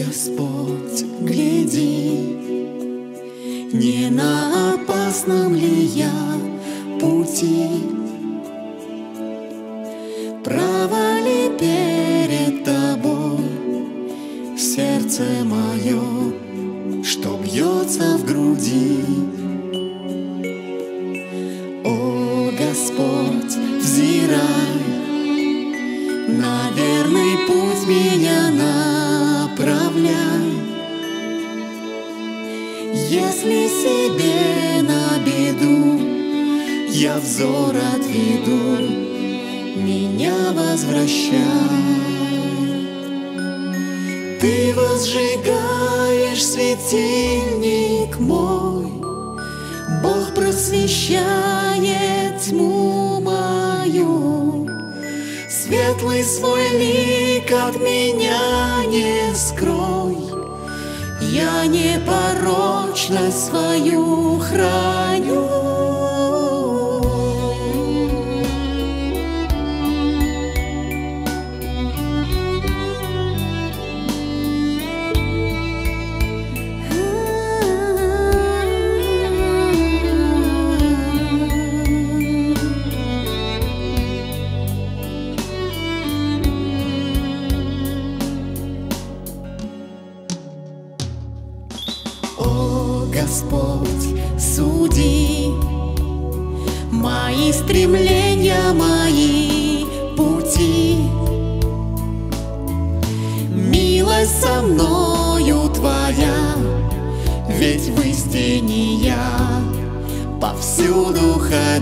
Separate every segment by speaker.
Speaker 1: Господь, гляди, не на опасном ли я пути, право ли перед тобой сердце мое, что бьется в груди. О, Господь, взирай, на верный путь меня направляй. Если себе на беду я взор отведу, меня возвращай. Ты возжигаешь светильник мой, Бог просвещает тьму мою. Светлый свой лик от меня не скрой, я непорочность свою храню. О, Господь, суди мои стремления, мои пути. Милость со мною Твоя, ведь в истине я повсюду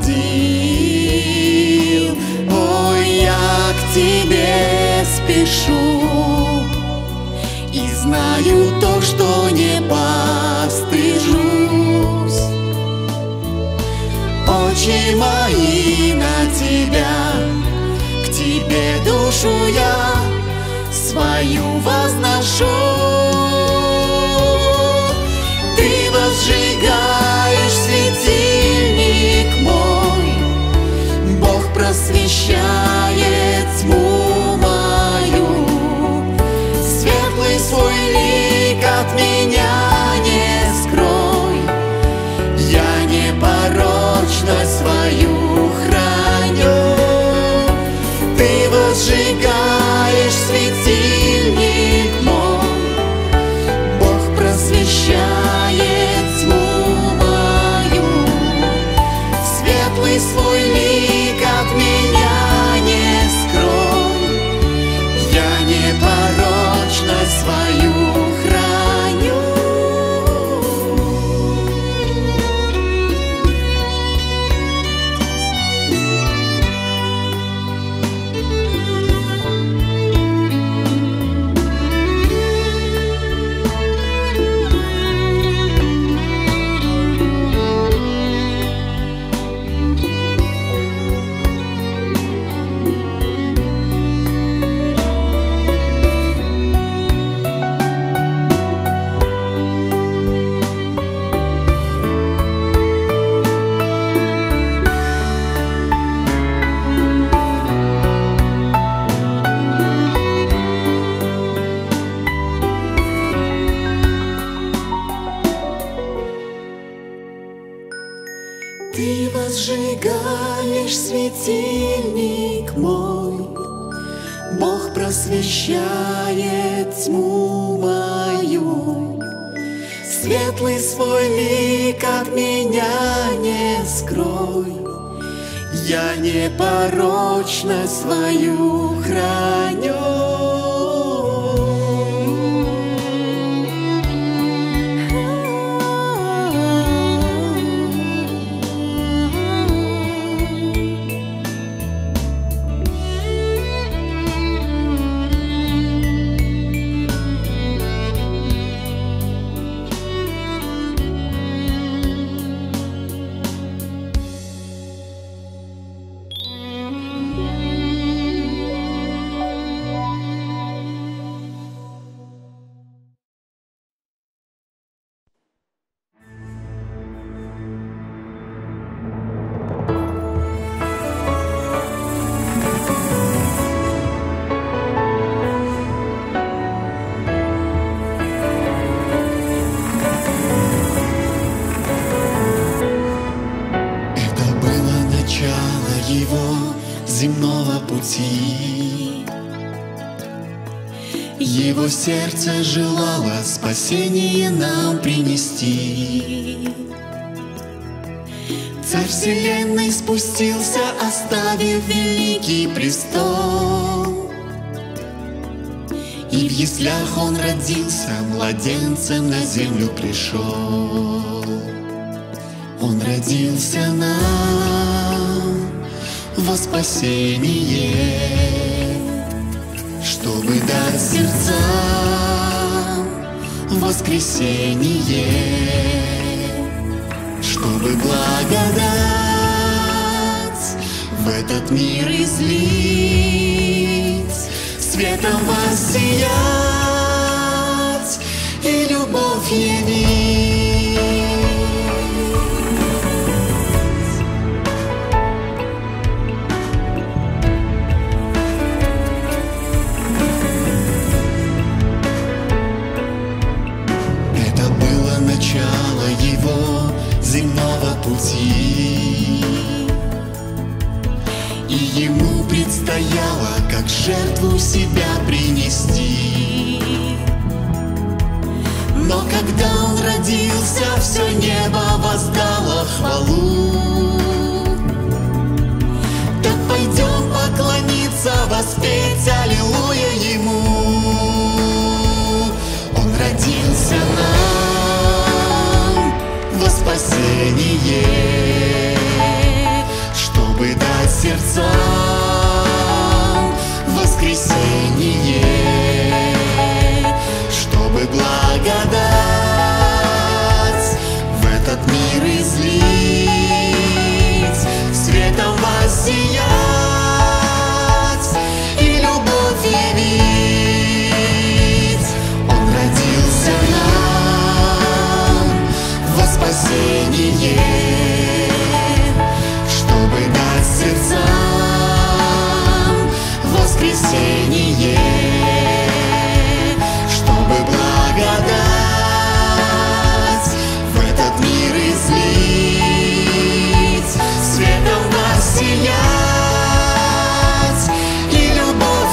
Speaker 1: ходил. Ой, я к Тебе спешу и знаю то, что не постыжусь. Очи мои на Тебя, к Тебе душу я свою возношу. Ты возжигаешь светильник мой, Бог просвещает тьму мою. Светлый свой лик от меня не скрой, я непорочность свою храню. Ты возжигаешь светильник мой, Бог просвещает тьму мою. Светлый свой лик от меня не скрой, я непорочность свою храню. Ты возжигаешь светильник мой, Бог просвещает тьму мою. Светлый свой лик от меня не скрой, я непорочность свою храню. Его сердце желало спасение нам принести. Царь вселенной спустился, оставив великий престол. И в яслях он родился, младенцем на землю пришел. Он родился нам во спасение, чтобы дать сердцам воскресение, чтобы благодать в этот мир излить, светом воссиять и любовь явить. Начало его земного пути, и ему предстояло как жертву себя принести. Но когда он родился, все небо воздало хвалу. Так пойдем поклониться, воспеть аллилуйя ему. Он родился нам во спасение, чтобы дать сердцам воскресение, чтобы благодать в этот мир излить, светом воссиять и любовь явить. Он родился нам во спасение, чтобы дать сердцам воскресение, чтобы благодать в этот мир излить, светом воссиять и любовь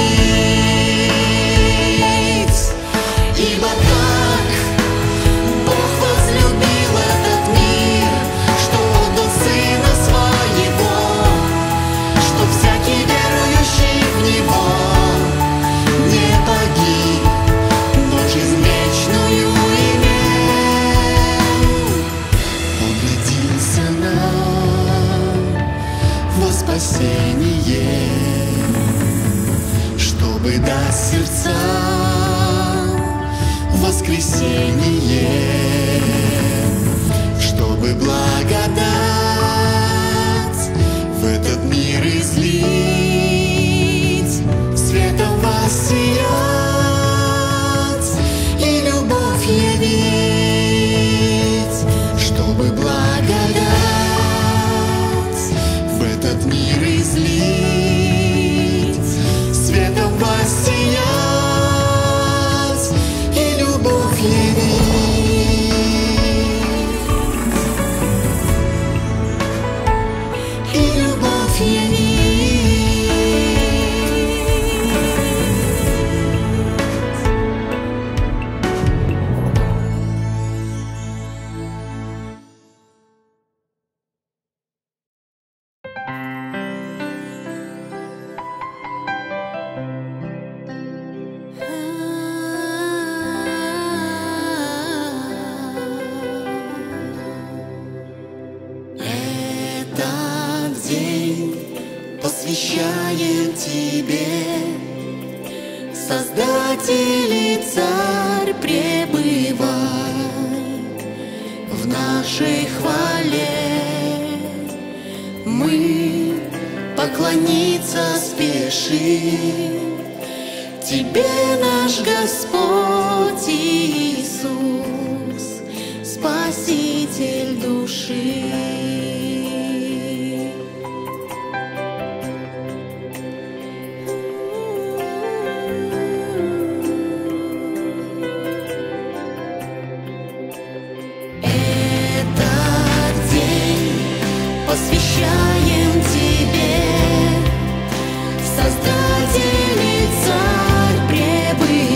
Speaker 1: явить. Ибо так Бог возлюбил этот мир, что отдал Сына Своего, чтоб всякий верующий в Него не погиб, но жизнь вечную имел. Он родился нам во спасение, чтобы дать сердцам воскресение, чтобы благодать в этот мир излить, светом воссиять и любовь явить, чтобы благодать в этот мир излить, светом воссиять и любовь явить. И любовь явить. Этот день посвящаем Тебе, Создатель и Царь, пребывай в нашей хвале. Мы поклониться спешим Тебе, наш Господь Иисус, Спаситель души. Этот день посвящаем Тебе, Создатель и Царь, пребывай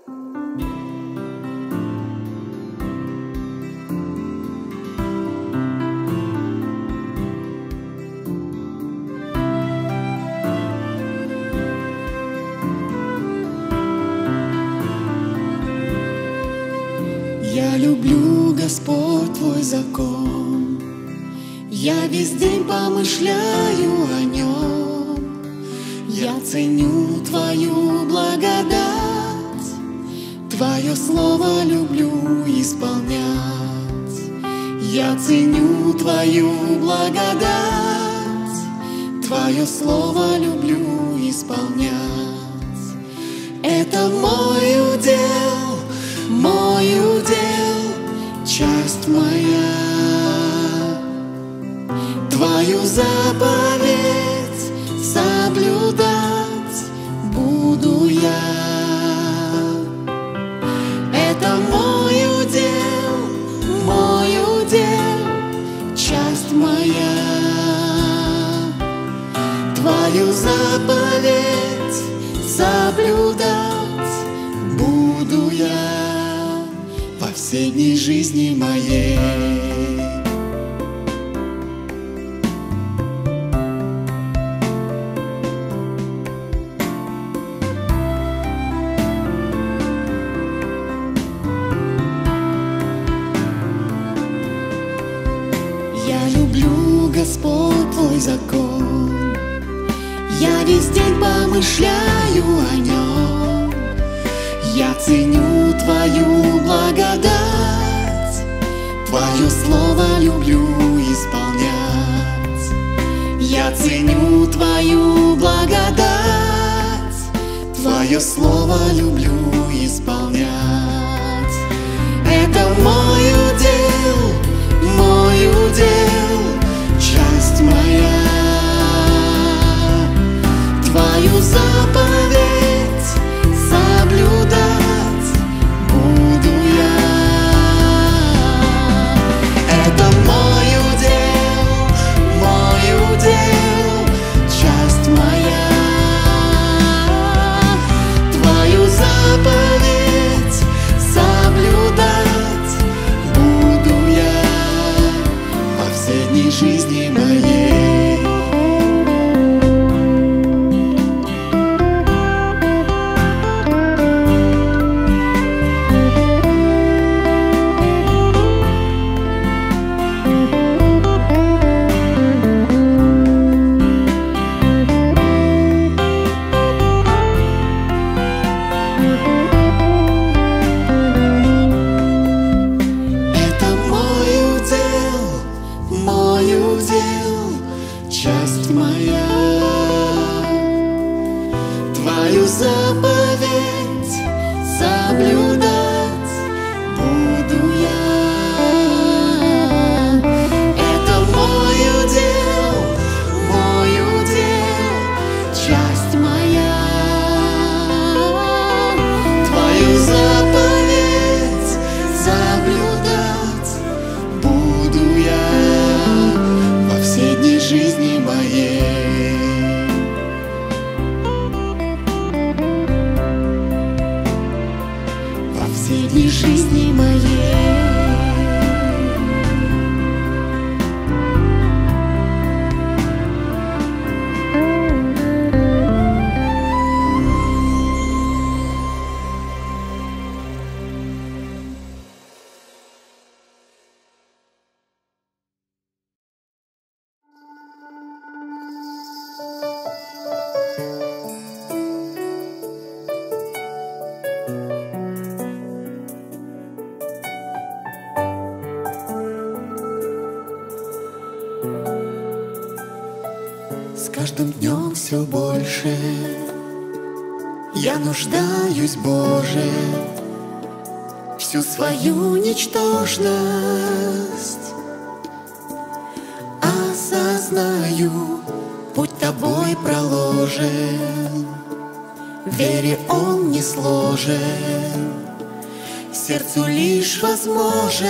Speaker 1: Я люблю, Господь, Твой закон, я весь день помышляю о нем. Я ценю Твою благодать, Твое слово люблю исполнять. Я ценю Твою благодать, Твое слово люблю исполнять. Это мой удел, часть моя. Твою заповедь соблюдать буду я. Это мой удел, часть моя. Твою заповедь соблюдать буду я во все дни жизни моей. Я люблю, Господь, Твой закон, я весь день помышляю о нем. Я ценю Твою благодать, Твое слово люблю исполнять. Я ценю Твою благодать, Твое слово люблю исполнять. Это мой удел, часть моя. Твою заповедь соблюдать буду я. Это мой удел, часть моя. Твою заповедь соблюдать буду я во все дни жизни моей. Часть моя. Твою заповедь соблюдать буду я. Это мой удел, часть моя. Твою заповедь соблюдать буду я во все дни жизни моей. Во все дни жизни моей. С каждым днем все больше я нуждаюсь, Боже, всю свою ничтожность осознаю, путь Тобой проложен, вере он не сложен, сердцу лишь возможен,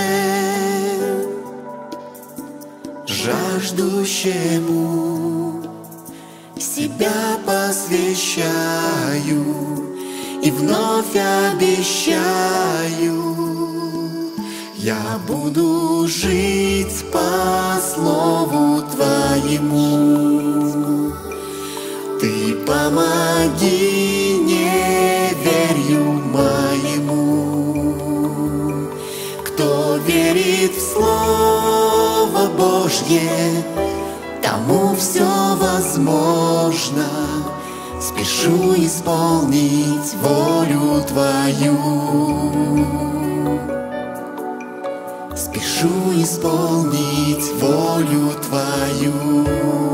Speaker 1: жаждущему себя посвящаю, и вновь обещаю, я буду жить по слову Твоему. Ты помоги неверию моему. Кто верит в Слово Божье, тому все возможно. Спешу исполнить волю Твою. Спешу исполнить волю Твою.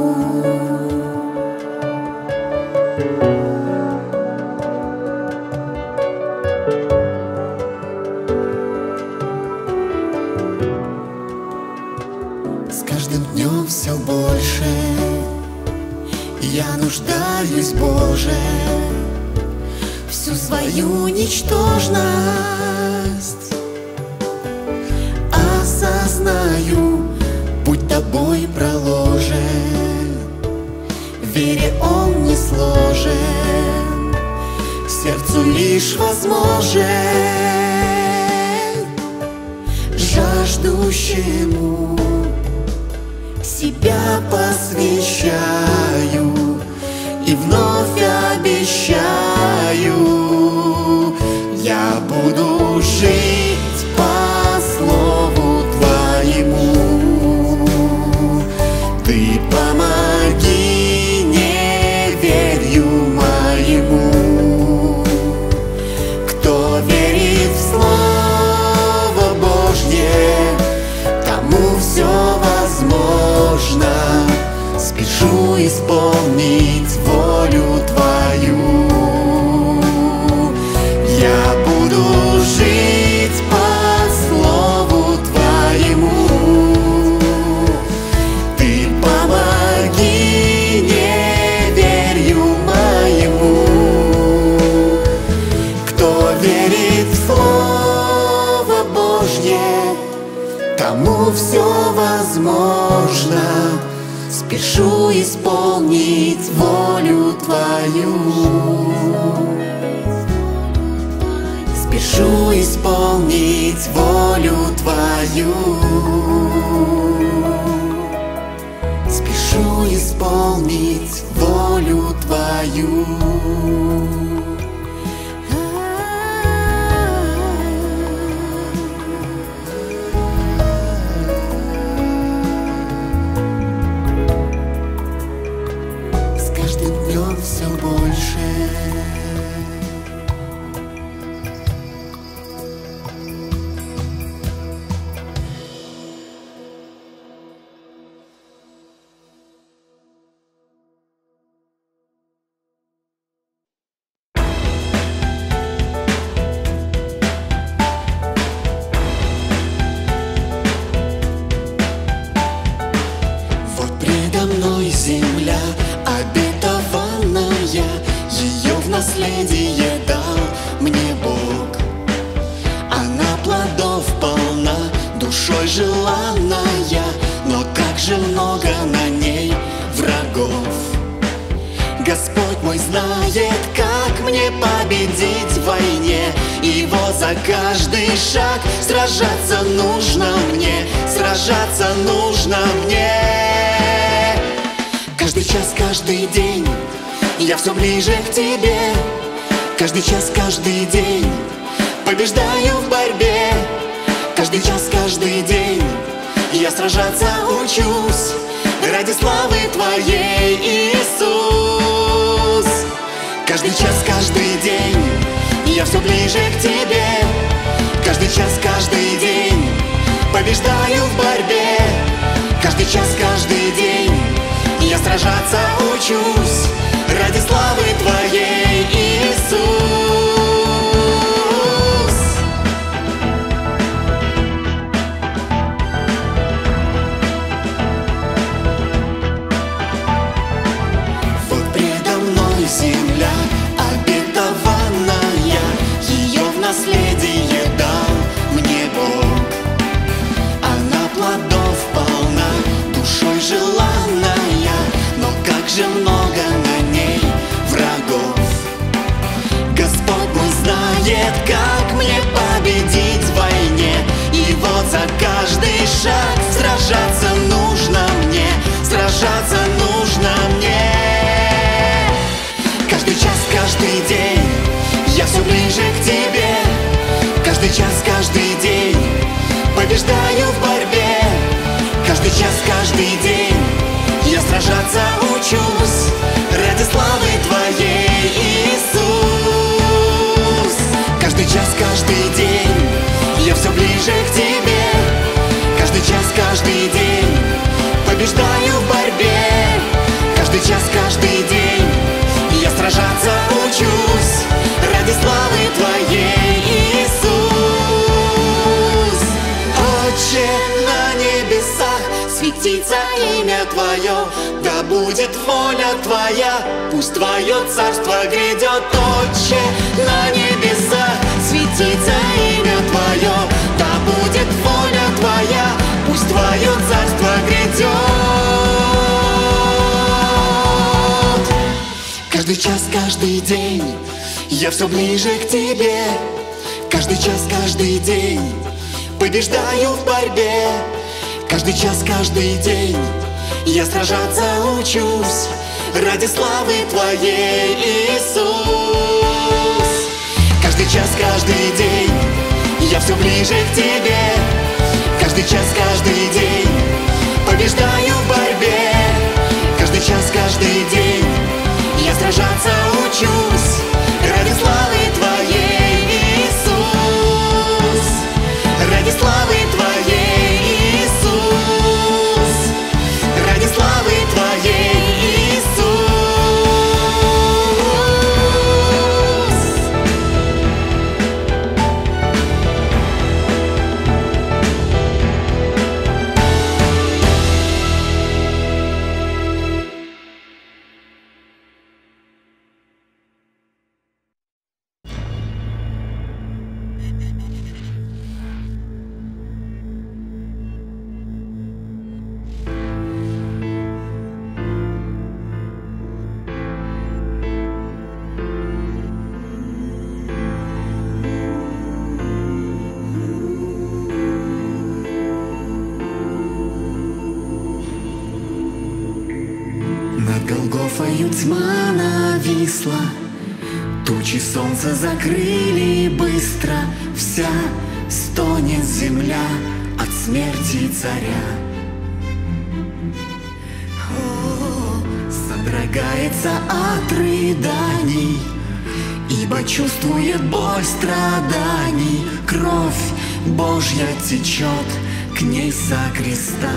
Speaker 1: С каждым днем все больше я нуждаюсь, Боже, всю свою ничтожность осознаю, путь Тобой проложен, вере он не сложен, сердцу лишь возможен, жаждущему себя посвящаю и вновь обещаю, я буду жить по слову Твоему. Ты помоги неверию моему. Кто верит в Слово Божье, тому все возможно. Спешу исполнить волю Твою. Я буду жить по слову Твоему. Ты помоги неверию моему. Кто верит в Слово Божье, тому все возможно. Спешу исполнить волю Твою. Спешу исполнить волю Твою. Спешу исполнить волю Твою. Все больше вот предо мной земля обетованная, ее в наследие дал мне Бог. Она плодов полна, душой желанная, но как же много на ней врагов. Господь мой знает, как мне победить в войне. Его за каждый шаг сражаться нужно мне, сражаться нужно мне. Каждый час, каждый день я все ближе к Тебе. Каждый час, каждый день побеждаю в борьбе. Каждый час, каждый день я сражаться учусь ради славы Твоей, Иисус. Каждый час, каждый день я все ближе к Тебе. Каждый час, каждый день побеждаю в борьбе. Каждый час, каждый день я сражаться учусь ради славы Твоей, Иисус. Вот предо мной земля обетованная, ее в наследие дал мне Бог. Она плодов полна, душой желанная, но как же много на ней врагов. знает, как мне победить в войне. И вот за каждый шаг сражаться нужно мне, сражаться нужно мне. Каждый час, каждый день я все ближе к тебе. Каждый час, каждый день побеждаю в борьбе. Каждый час, каждый день я сражаться учусь ради славы Твоей, Иисус. Каждый час, каждый день я все ближе к Тебе. Каждый час, каждый день побеждаю в борьбе. Каждый час, каждый день я сражаться учусь ради славы Твоей, Иисус. Отче на небесах, светится имя Твое, да будет воля Твоя, пусть Твое царство грядет. Отче на небесах, светится имя Твое, да будет воля Твоя, пусть Твое царство грядет. Каждый час, каждый день я все ближе к Тебе. Каждый час, каждый день побеждаю в борьбе. Каждый час, каждый день я сражаться учусь ради славы Твоей, Иисус. Каждый час, каждый день я все ближе к Тебе. Каждый час, каждый день побеждаю в борьбе. Каждый час, каждый день я сражаться учусь ради славы Твоей, Иисус. Ради славы Твоей, Иисус. Ради славы Твоей, Голгофою тьма нависла, тучи солнца закрыли быстро. Вся стонет земля от смерти царя. Содрогается от рыданий, ибо чувствует боль страданий. Кровь Божья течет к ней со креста.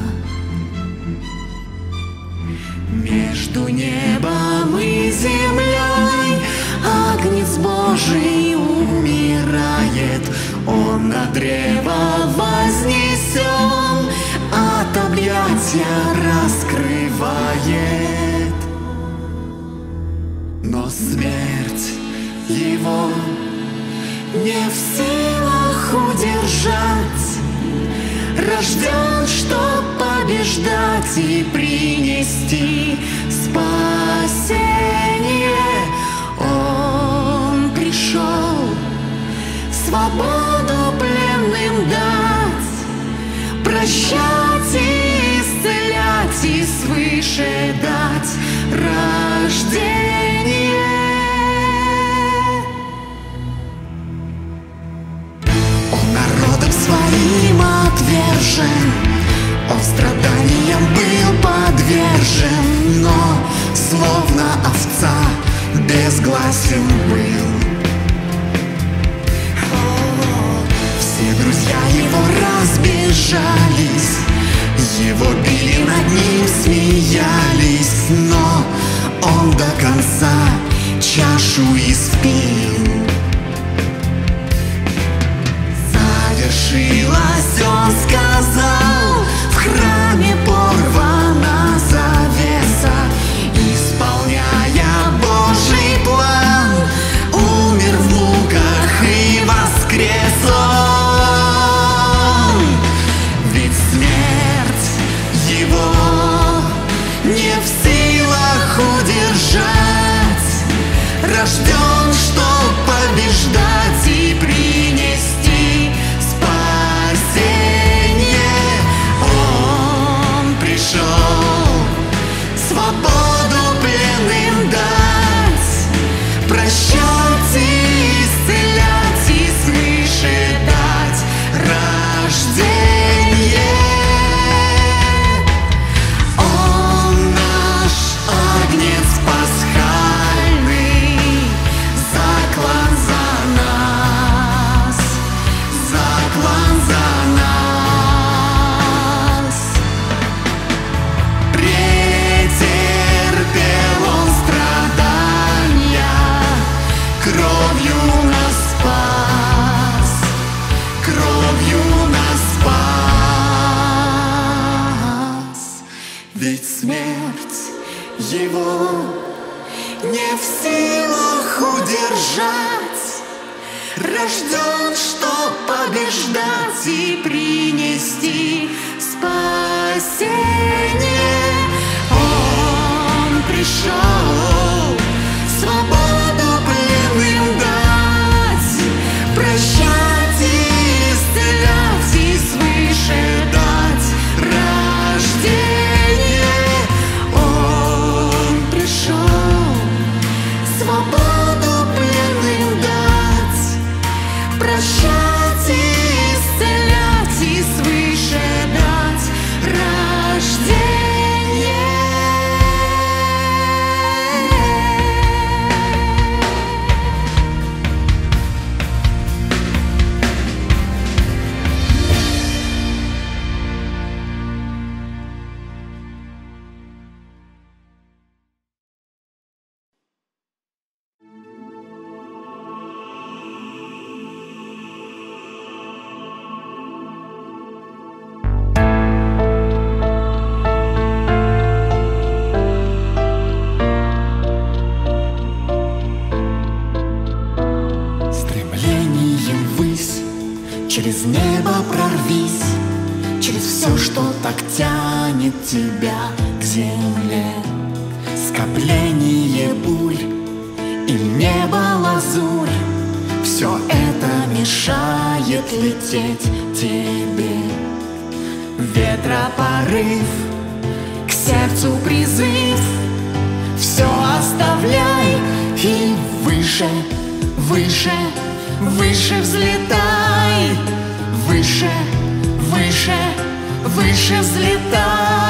Speaker 1: Между небом и землей Агнец Божий умирает. Он на древо вознесен, от объятия раскрывает. Но смерть его не в силах удержать. Рожден, чтоб побеждать и принести спасение. Он пришел свободу пленным дать, прощать и исцелять, и свыше дать рождение. Он народом своим отвержен, он страданиям был подвержен, но словно овца безгласен был. Все друзья его разбежались, его били, над ним смеялись, но он до конца чашу испил. Завершилось, он сказал, в храме порвана завеса. Исполняя Божий план, умер в муках и воскрес он. Ведь смерть его не в силах удержать. Рожден, чтоб побеждать. его не в силах удержать. Рожден, чтоб побеждать и принести спасение. Он пришел свободу пленным дать, прощать и исцелять, и свыше дать рождение. Он пришел свободу пленным дать, прощать и исцелять, и свыше дать рождение. Через небо прорвись, через все, что так тянет тебя к земле. Скопление бурь и небо лазурь, все это мешает лететь тебе. Ветра порыв, к сердцу призыв, все оставляй и выше, выше, выше взлетай, выше, выше, выше взлетай.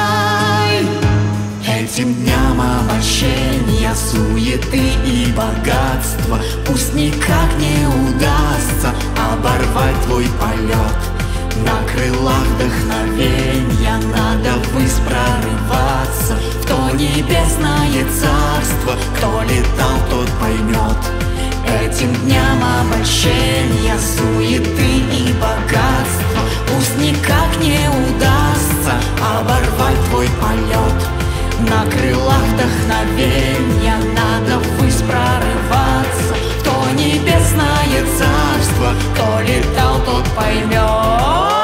Speaker 1: Этим дням обольщения, суеты и богатства пусть никак не удастся оборвать твой полет. На крылах вдохновения надо ввысь прорываться в то небесное царство. Кто летал, тот поймет. Этим дням обольщения, суеты и богатства пусть никак не удастся оборвать твой полет. На крылах вдохновения надо ввысь прорываться в то небесное царство. Кто летал, тот поймет.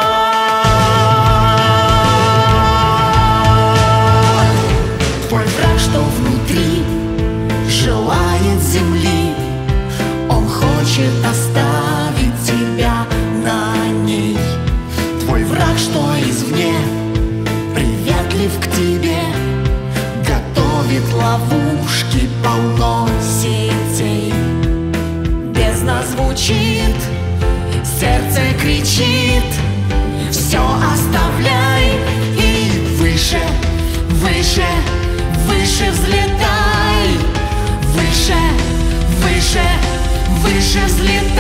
Speaker 1: Твой враг, что внутри, желает земли, он хочет оставить тебя на ней. Твой враг, что извне, приветлив к тебе, готовит ловушки, полно сетей. Бездна звучит, сердце кричит, все оставляй и выше, выше, выше взлетай, выше, выше, выше взлетай.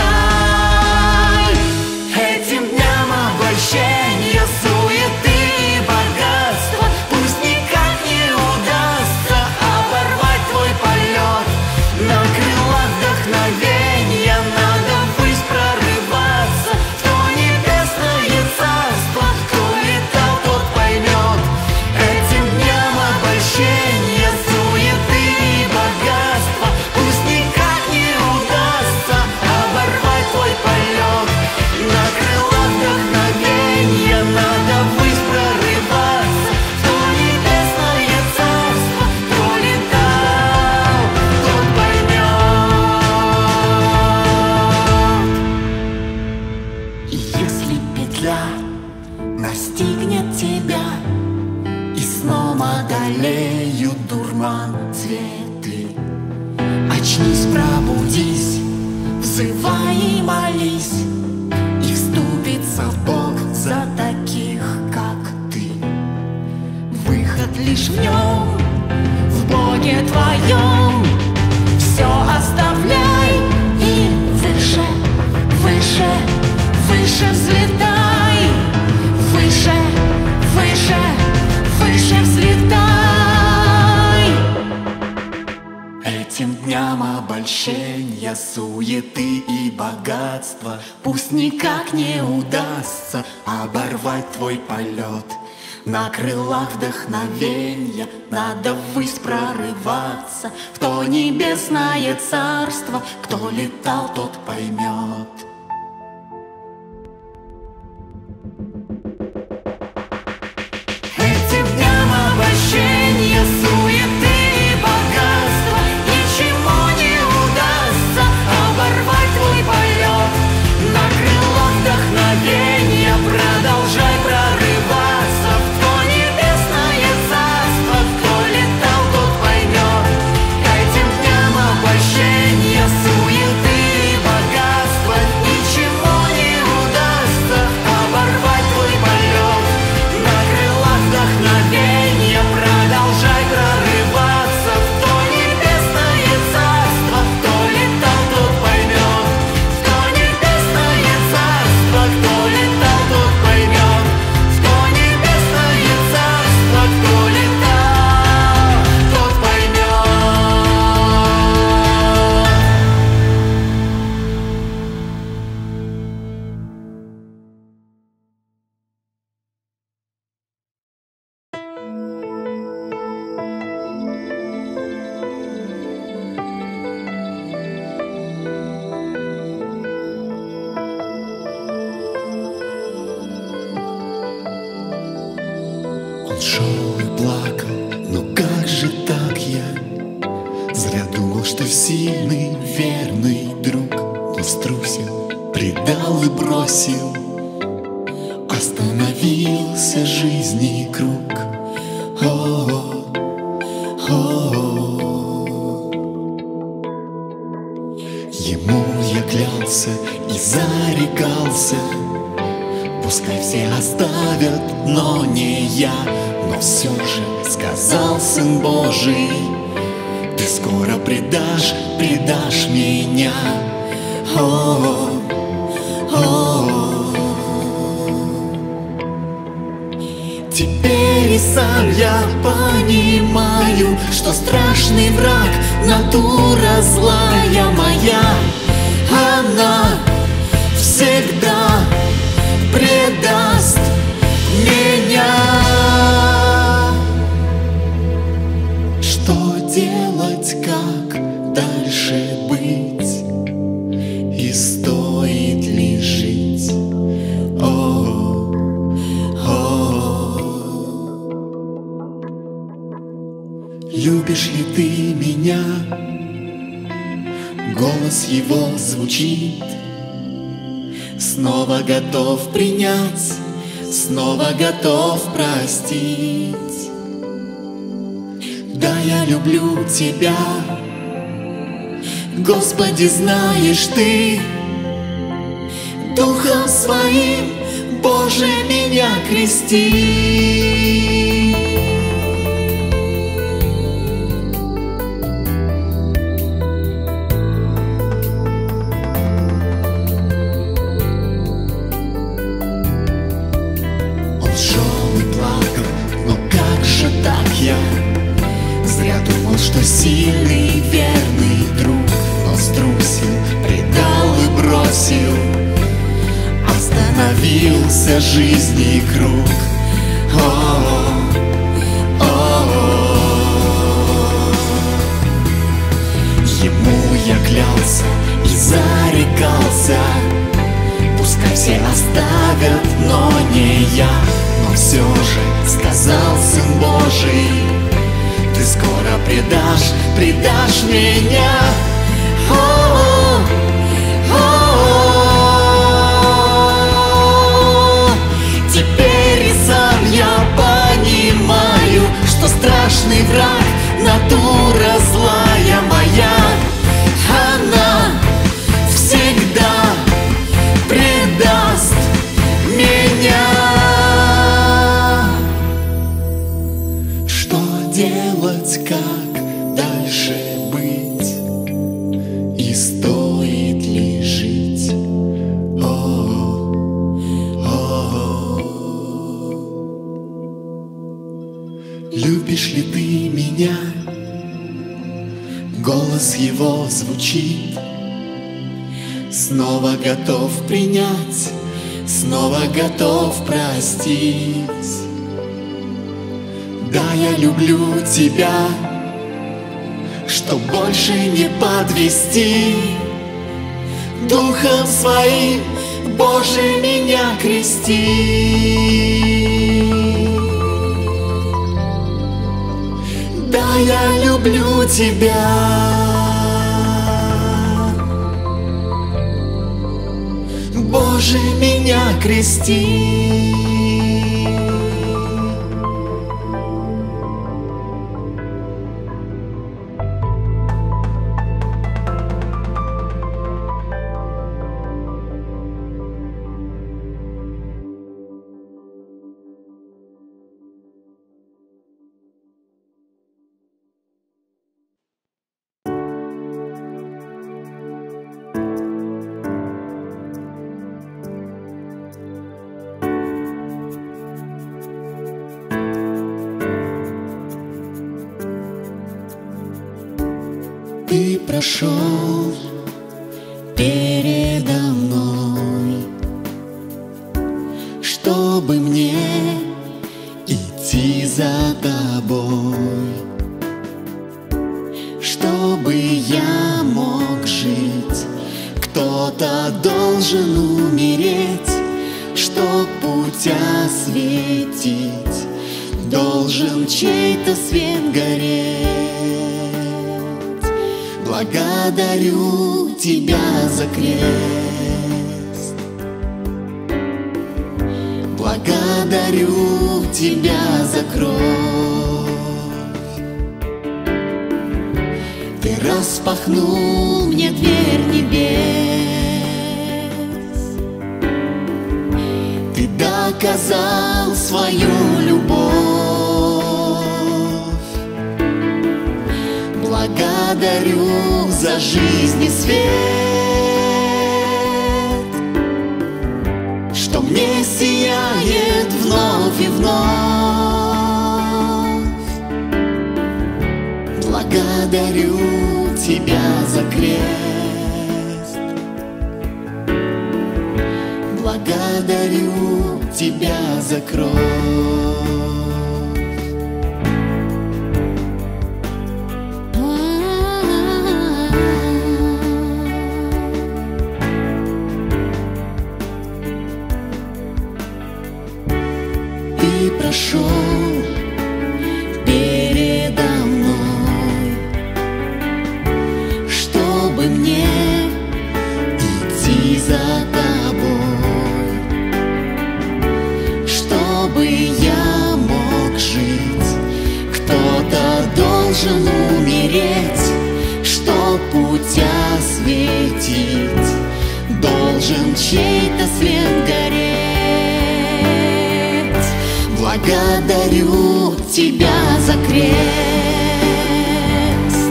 Speaker 1: Этим дням обольщения, суеты и богатства пусть никак не удастся оборвать твой полет. На крылах вдохновения надо ввысь прорываться в то небесное царство. Кто летал, тот поймет. Этим дням обольщения, суеты и богатства пусть никак не удастся оборвать твой полет. На крылах вдохновения надо ввысь прорываться в то небесное царство. Кто летал, тот поймет. И если петля настигнет тебя, и снова одолеют дурман цветы, очнись, пробудись, взывай и молись, и вступится Бог за таких, как ты. Выход лишь в нем, в Боге твоем. Все оставляй и выше, выше, выше взлетай, выше, выше, выше взлетай. Этим дням обольщения, суеты и богатства пусть никак не удастся оборвать твой полет. На крылах вдохновенья надо ввысь прорываться, в то небесное царство. Кто летал, тот поймет. Этим дням обольщения, суеты и богатства ничему не удастся оборвать твой полет. На крылах вдохновенья продолжай прорываться, в то небесное царство. Кто летал, тот поймет. Этим дням обольщения, суеты и богатства ничему не удастся оборвать твой полет. На крылах вдохновенья продолжай прорываться, в то небесное царство. Кто летал, тот поймет. В то небесное царство. Кто летал, тот поймет. В то небесное царство. Кто летал, тот поймет. Он шел и плакал, но как же так я? Зря думал, что сильный, верный друг, но струсил, предал и бросил. Остановился жизни круг. О-о-о, о-о-о. Ему я клялся и зарекался, пускай все оставят, но не я. Но все же сказал Сын Божий: ты скоро предашь, предашь меня. О-о-о, о-о-о. Теперь и сам я понимаю, что страшный враг — натура злая моя. Она всегда предаст меня. Что делать, как дальше быть? И стоит ли жить? Любишь ли ты меня? Голос его звучит. Снова готов принять, снова готов простить. Да, я люблю тебя, Господи, знаешь ты. Духом своим, Боже, меня крести. Зря думал, что сильный, верный друг, но струсил, предал и бросил. Остановился жизни круг. О-о-о, о-о-о. Ему я клялся и зарекался, пускай все оставят, но не я. Но все же сказал Сын Божий: ты скоро предашь, предашь меня. О-о-о, о-о-о. Теперь и сам я понимаю, что страшный враг — натура злая моя. Она всегда предаст меня. Делать, как дальше быть? И стоит ли жить? О-о-о. Любишь ли ты меня? Голос его звучит. Снова готов принять, снова готов простить. Да, я люблю тебя, чтоб больше не подвести. Духом своим, Боже, меня крести. Да, я люблю тебя, Боже, меня крести. Ты прошел передо мной, чтобы мне идти за тобой, чтобы я мог жить. Кто-то должен умереть, чтоб путь осветить, должен чей-то свет гореть. Благодарю тебя за крест, благодарю тебя за кровь. Ты распахнул мне дверь небес, ты доказал свою любовь. Благодарю за жизнь и свет, что мне сияет вновь и вновь. Благодарю тебя за крест, благодарю тебя за кровь. Ты прошел передо мной, чтобы мне идти за тобой, чтобы я мог жить. Кто-то должен умереть, чтоб путь осветить, должен чей-то свет гореть. Благодарю тебя за крест,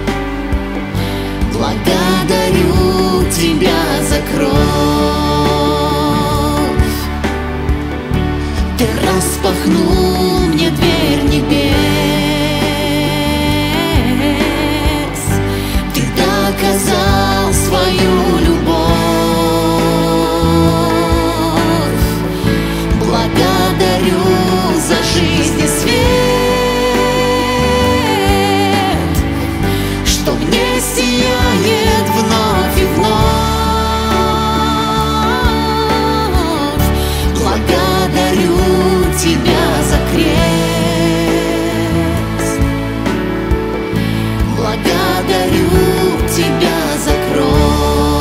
Speaker 1: благодарю тебя за кровь. Ты распахнул мне дверь небес, ты доказал свою любовь. Благодарю за жизнь и свет, что мне сияет вновь и вновь. Благодарю тебя за крест, благодарю тебя за кровь.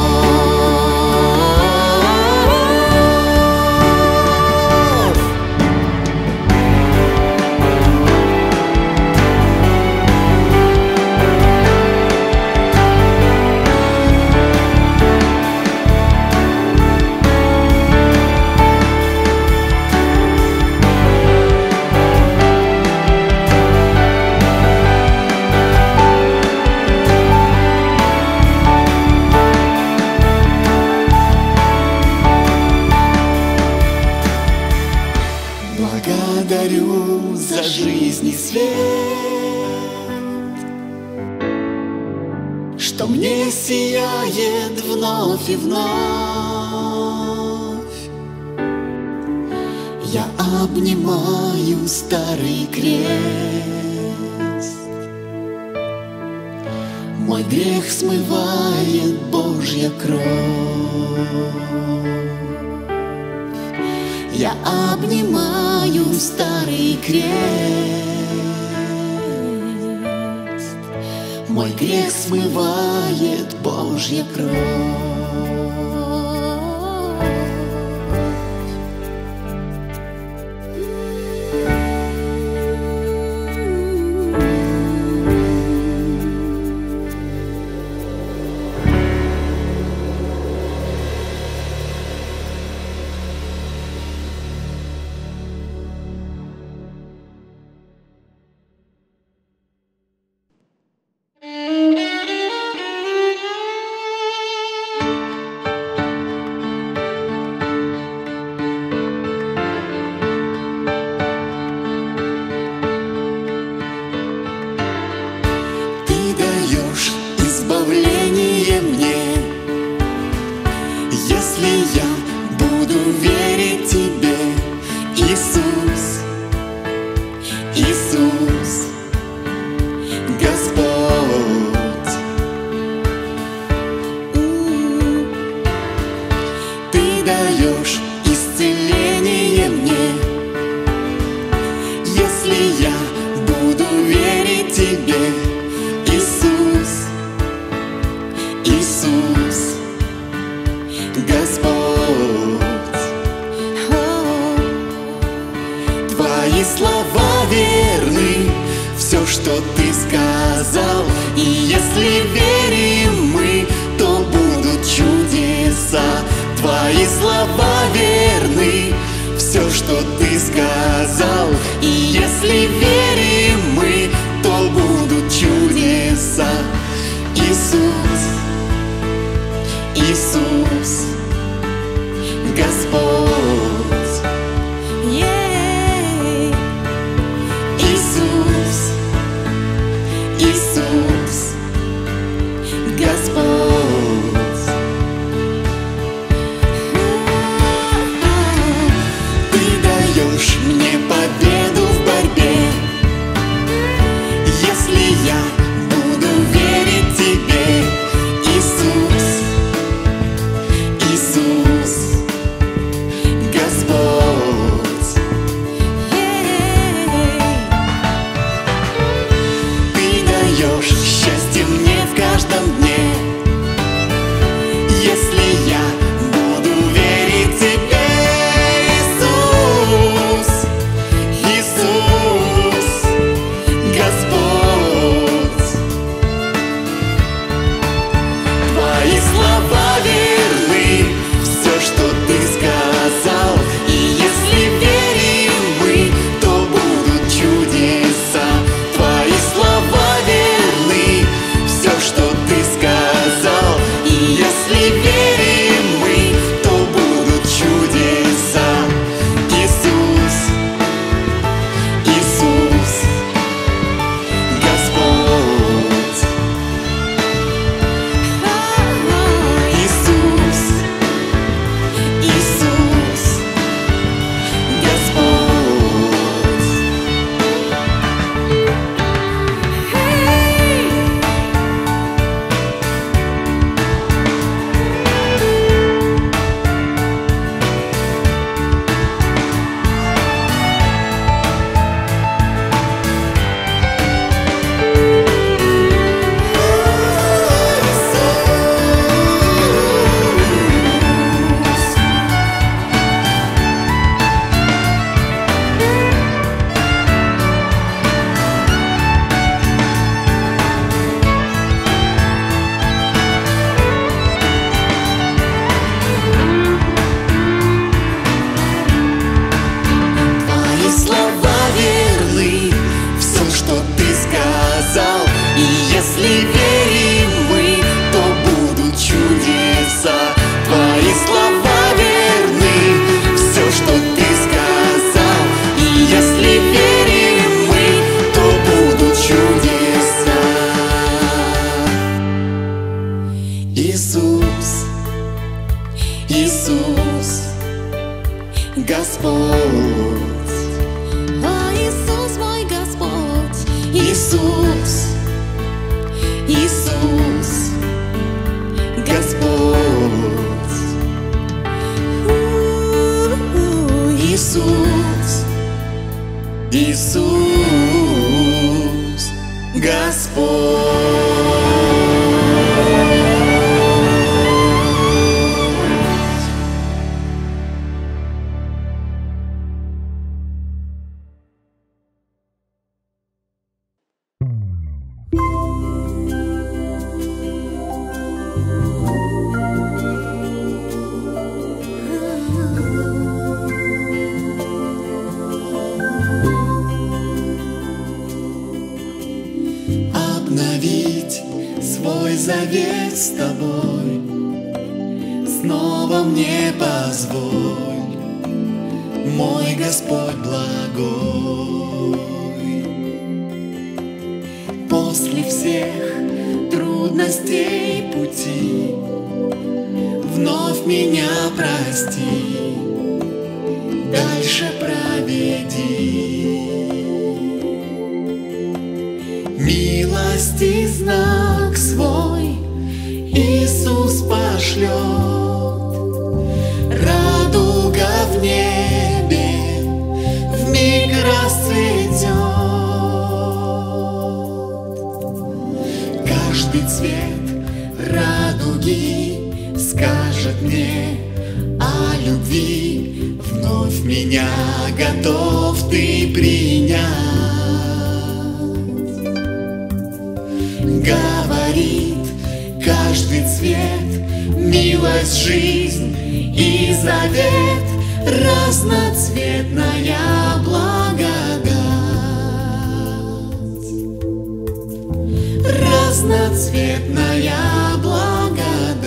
Speaker 1: Благодарю за жизнь и свет, что мне сияет вновь и вновь. Я обнимаю старый крест. Мой грех смывает Божья кровь. Я обнимаю старый крест. Мой грех смывает Божья кровь. Избавление мне, если я буду верить Тебе, Иисус, Иисус, Господь. Ты даешь исцеление мне, если я буду верить Тебе, Иисус, Иисус, Господь. Твои слова верны, все, что Ты сказал. И если верим мы, то будут чудеса. Твои слова верны, все, что Ты сказал. И если верим мы, то будут чудеса. Иисус, Иисус, Господь. Иисус, Иисус, Господь. Ты даешь мне победу в борьбе, если я буду верить Тебе, Иисус, Иисус, Господь. Ты даешь счастье мне в каждом дне, если я буду верить Тебе, Иисус, Иисус, Господь. Твои слова верны, все, что Ты сказал. И если верим мы, то будут чудеса. Твои слова верны, все, что Ты сказал. И если верим мы, то будут чудеса. Иисус, Иисус, Господь. Иисус, Иисус, Господь. Твои слова верны, все, что Ты сказал. И если верим мы, то будут чудеса. Твои слова верны, все, что Ты сказал. И если верим мы, то будут чудеса. Иисус, Иисус, Господь. Иисус Господь. Обновить свой завет с тобой снова мне позволь, мой Господь благой. После всех трудностей пути вновь меня прости, дальше проведи. Милости знак свой Иисус пошлет, радуга в небе вмиг расцветет. Каждый цвет радуги скажет мне о любви, вновь меня готов ты принять. Говорит каждый цвет, милость, жизнь и завет, разноцветная благодать, разноцветная благодать.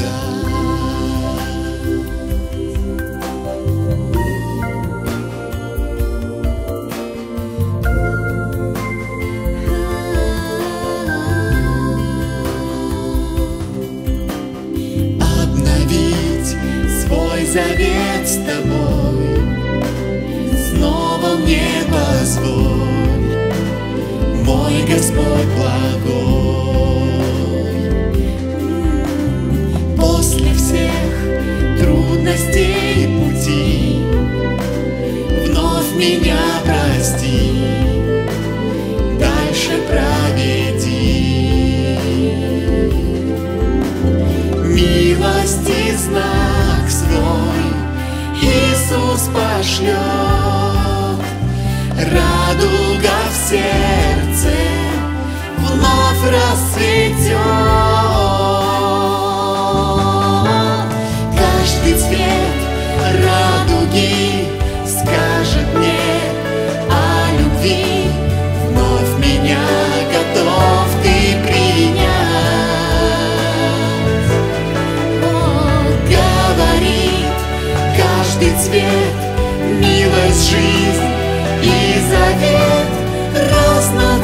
Speaker 1: Завет с тобой снова мне позволь, мой Господь благой. После всех трудностей пути вновь меня прости, дальше проведи. Милости знак свой Иисус пошлет, радуга в сердце вновь расцветет. Каждый цвет радуги скажет мне о любви, вновь меня готов ты принять. Каждый цвет, милость, жизнь и завет, разноцветная